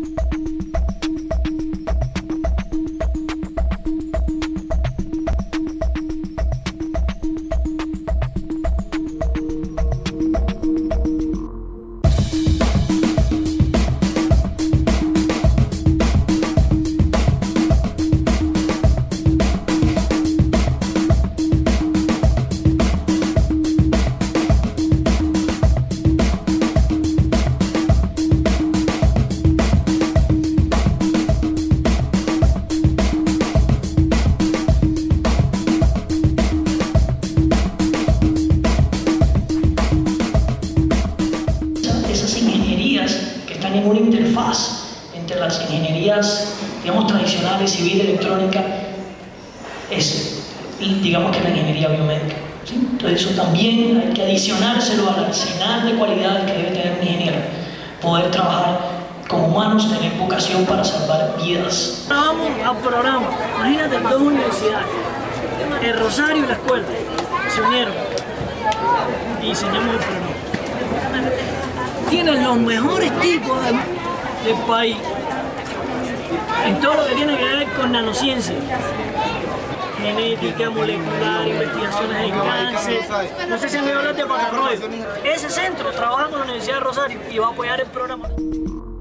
En una interfaz entre las ingenierías, digamos, tradicionales, civil, electrónica, es, digamos, que la ingeniería biomédica, ¿sí? Entonces eso también hay que adicionárselo al arsenal de cualidades que debe tener un ingeniero, poder trabajar con humanos, tener vocación para salvar vidas. Vamos al programa, imagínate, dos universidades, el Rosario y la escuela, se unieron y diseñamos el programa. Tienen los mejores tipos del país en todo lo que tiene que ver con nanociencia, genética, molecular, investigaciones en cáncer. No sé si han oído hablar de Pacarroyo. Ese centro trabaja con la Universidad de Rosario y va a apoyar el programa.